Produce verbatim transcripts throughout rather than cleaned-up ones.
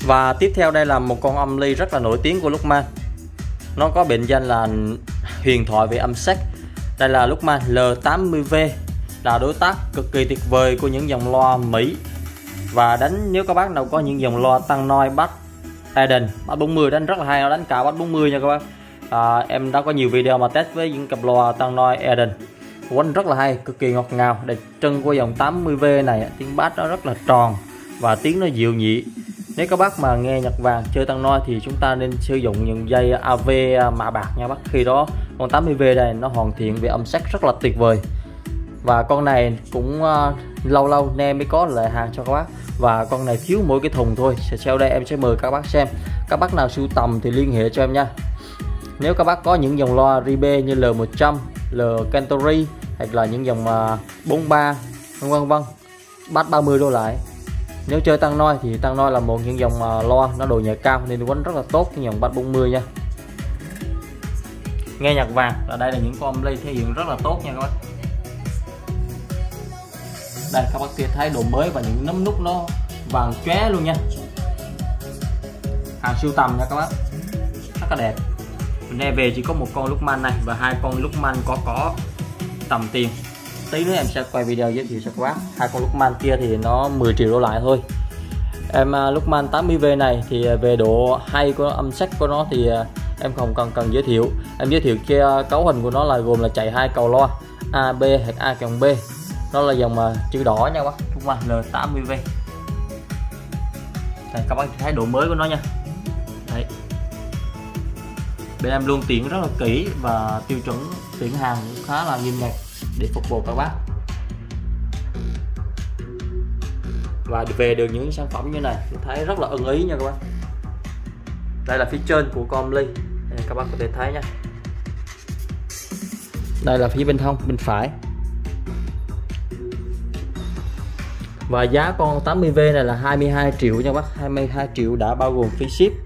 Và tiếp theo đây là một con âm ly rất là nổi tiếng của Luckman. Nó có biệt danh là huyền thoại về âm sắc. Đây là Luckman L tám mươi V, là đối tác cực kỳ tuyệt vời của những dòng loa Mỹ. Và đánh nếu các bác nào có những dòng loa tăng noi bass Eden bass bốn mươi đánh rất là hay, nó đánh cả bass bốn mươi nha các bác. À, em đã có nhiều video mà test với những cặp loa tăng noi Eden, quánh rất là hay, cực kỳ ngọt ngào. Đặc trưng của dòng tám mươi V này, tiếng bass nó rất là tròn và tiếng nó dịu nhị. Nếu các bác mà nghe nhạc vàng chơi tăng noi thì chúng ta nên sử dụng những dây a vê mạ bạc nha bác. Khi đó con tám mươi V đây nó hoàn thiện về âm sắc rất là tuyệt vời. Và con này cũng uh, lâu lâu nay mới có lại hàng cho các bác. Và con này thiếu mỗi cái thùng thôi. Sau đây em sẽ mời các bác xem. Các bác nào sưu tầm thì liên hệ cho em nha. Nếu các bác có những dòng loa Ribe như L một trăm, L Cantory hoặc là những dòng uh, bốn mươi ba vân vân vân, bass ba mươi đô lại. Nếu chơi tăng noi thì tăng noi là một những dòng uh, loa nó độ nhạy cao nên quánh rất là tốt cái dòng bass bốn mươi nha. Nghe nhạc vàng là đây là những con âm ly thể hiện rất là tốt nha các bác. Đây các bác kia thấy độ mới và những nấm nút nó vàng chóe luôn nha. Hàng sưu tầm nha các bác, rất là đẹp. Mình đem về chỉ có một con Luckman này và hai con Luckman có có tầm tiền. Tí nữa em sẽ quay video giới thiệu cho các bác. Hai con Luckman kia thì nó mười triệu đổ lại thôi. Em uh, Luckman tám mươi V này thì về độ hay của âm sắc của nó thì uh, em không cần cần giới thiệu. Em giới thiệu kia uh, cấu hình của nó là gồm là chạy hai cầu loa A B hoặc A cộng B. Nó là dòng uh, chữ đỏ nha các bác, Luckman L tám mươi V. Đây, các bác thấy độ mới của nó nha. Đấy. Bên em luôn tuyển rất là kỹ và tiêu chuẩn tuyển hàng cũng khá là nghiêm ngặt để phục vụ các bác. Và về được những sản phẩm như này tôi thấy rất là ưng ý nha các bác. Đây là phía trên của con ly, đây, các bác có thể thấy nha. Đây là phía bên hông bên phải. Và giá con tám mươi V này là hai mươi hai triệu nha bác, hai mươi hai triệu đã bao gồm phí ship.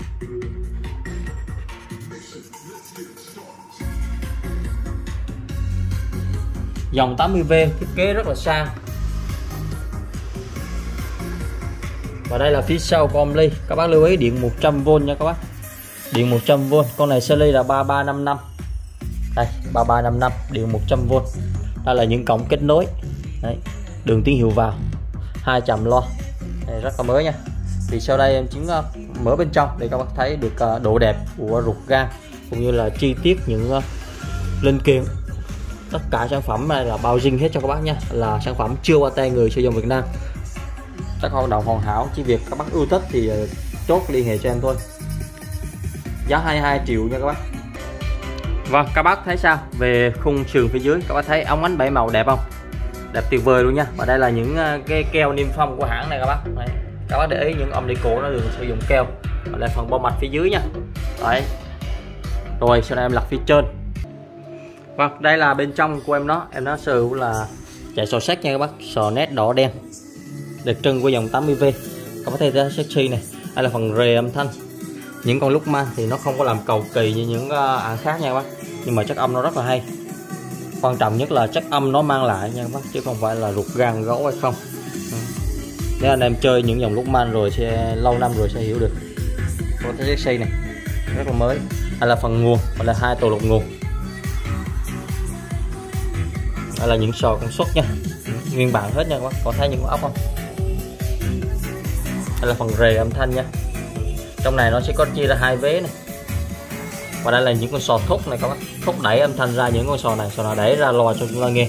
Dòng tám mươi V thiết kế rất là sang. Và đây là phía sau con ly, các bác lưu ý điện một trăm vôn nha các bác. Điện một trăm vôn, con này series là ba ba năm năm. Đây, ba ba năm năm, điện một trăm vôn. Đây là những cổng kết nối. Đấy, đường tín hiệu vào, hai chạm loa. Đây, rất là mới nha. Thì sau đây em chính uh, mở bên trong để các bác thấy được uh, độ đẹp của ruột gan cũng như là chi tiết những uh, linh kiện. Tất cả sản phẩm này là bao zing hết cho các bác nha, là sản phẩm chưa qua tay người sử dụng Việt Nam. Các hoạt động hoàn hảo, chỉ việc các bác ưa thích thì uh, chốt liên hệ cho em thôi. Giá hai mươi hai triệu nha các bác. Vâng, các bác thấy sao về khung sườn phía dưới, các bác thấy ống ánh bảy màu đẹp không? Đẹp tuyệt vời luôn nha. Và đây là những uh, cái keo niêm phong của hãng này các bác. Đấy. Các bác để ý những âm ly cổ nó được sử dụng keo. Và đây phần bo mạch phía dưới nha. Đấy. Rồi sau này em lật phía trên. Vâng, đây là bên trong của em nó, em nó sở hữu là chạy sò sét nha các bác, sò nét đỏ đen. Đặc trưng của dòng tám mươi V. Các bác thấy ra sexy này. Đây là phần rề âm thanh. Những con Luckman thì nó không có làm cầu kỳ như những hãng uh, khác nha các bác, nhưng mà chất âm nó rất là hay. Quan trọng nhất là chất âm nó mang lại nha các bác, chứ không phải là ruột gan gấu hay không. Ừ. Nếu anh em chơi những dòng Luckman rồi sẽ lâu năm rồi sẽ hiểu được. Có thấy sexy này, rất là mới. Đây là phần nguồn, và là hai tổ lục nguồn. Đây là những sò công suất nha, nguyên bản hết nha các bác, có thấy những ốc không? Đây là phần rề âm thanh nha. Trong này nó sẽ có chia ra hai vế này. Và đây là những con sò thúc này các bác, thúc đẩy âm thanh ra những con sò này, sò nào đẩy ra loa cho chúng ta nghe.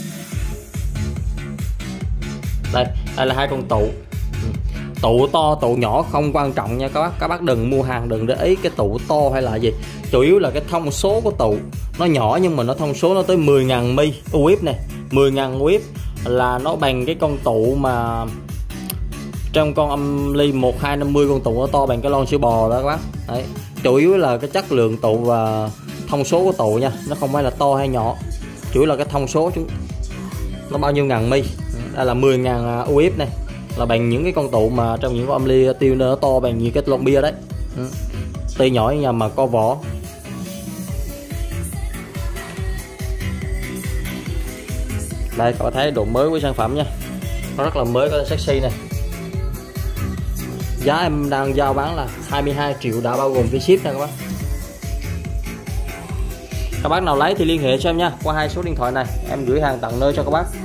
Đây, đây là hai con tụ. Tụ to, tụ nhỏ không quan trọng nha các bác. Các bác đừng mua hàng đừng để ý cái tụ to hay là gì. Chủ yếu là cái thông số của tụ. Nó nhỏ nhưng mà nó thông số nó tới mười ngàn mi u ép này, mười ngàn u ép là nó bằng cái con tụ mà trong con âm ly một hai năm mươi, con tụ nó to bằng cái lon sữa bò đó các bác. Đấy. Chủ yếu là cái chất lượng tụ và thông số của tụ nha, nó không phải là to hay nhỏ. Chủ yếu là cái thông số chúng nó bao nhiêu ngàn mi. Đây là mười ngàn u ép này, là bằng những cái con tụ mà trong những con âm ly tiêu nó to bằng như cái lon bia đấy. Ừ. Tuy nhỏ nhưng mà có vỏ. Đây các bạn thấy độ mới của sản phẩm nha, nó rất là mới, có sexy này. Giá em đang giao bán là hai mươi hai triệu đã bao gồm phí ship nha các bác. Các bác nào lấy thì liên hệ cho em nha, qua hai số điện thoại này em gửi hàng tận nơi cho các bác.